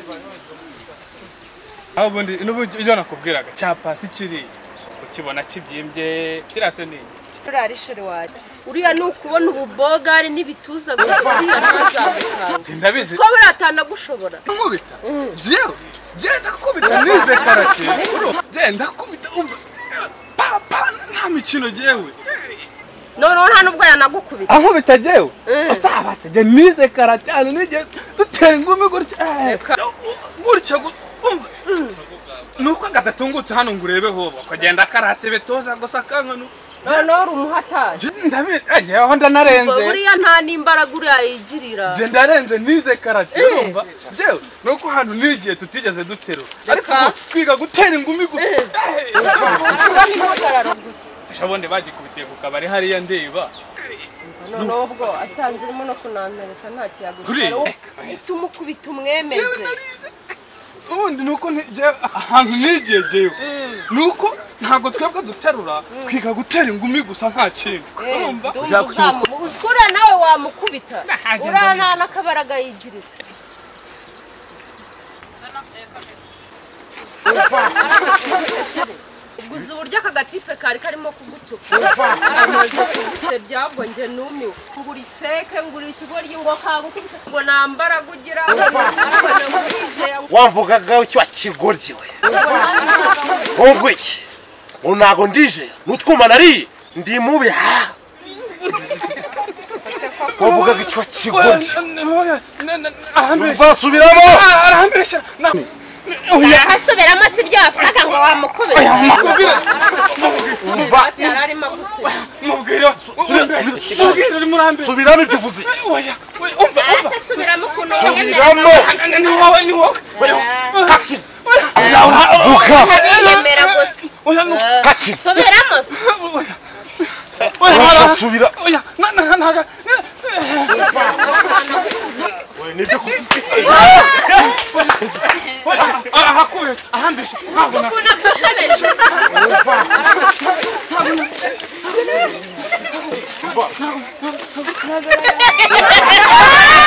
aho bundi ino nakubwiraga cyapasi kiri ukibona kibyimbye kirase ni urari shere waje uriya nukubona ububogari n'ibituza gusa ntazabikanga ndabizi ko buratana gushobora nkubita jewe ndakubita nize karate ndakubita umva papa nta mikino jewe no nta nubwo yanagukubita ankubita jewe asabase je nize karate hano nije dutengumi gutya umva nuko gatatungutse hano ngurebeho bakagenda karate betoza gusa kankano no umuhataje ndabizi aho ndanarenze buriya nta nimbaraga urayigirira je ndarenze nize karate urumva jewe nuko hano nigiye tutigeze dutero ariko kwiga gutera ingumi gusa ni mugararo gusa shabonde bagikubitiye ku kabari hariya ndeba nubwo asanze urimo no kunantereka nta kiyagutera utumukubita umwemeze ubundi nuko ahantu nigiye jewe nuko ntago twebwe duterura kwiga gutera ingumi gusa nta kintu urumva uzikura nawe wamukubita urana nakabaraga yigirira guza uburyo akagatipe kari karimo kugutuka aramaze kugusebya ahubwo nge numiwe nguri feke nguri ikigoryi ngo kagukubise ngo nambara gugira arabana murije wamvugaga icyo kigoryi we wowe iki unago ndije mutwuma nari ndi mubi ha wavugaga icyo kigoryi basubiramo arambesha ahasubiramo si byo afuraga ngo wamukubira umva yararimo guseba mubwira uri murambe subiramo ibyo uvuze umva ase subiramo kuno yemera ni wowe kachi vuka yemera gusa kachi subiramo oya subira oya naga we nibyo ahakubesha ahambesha kuna kushebeje umva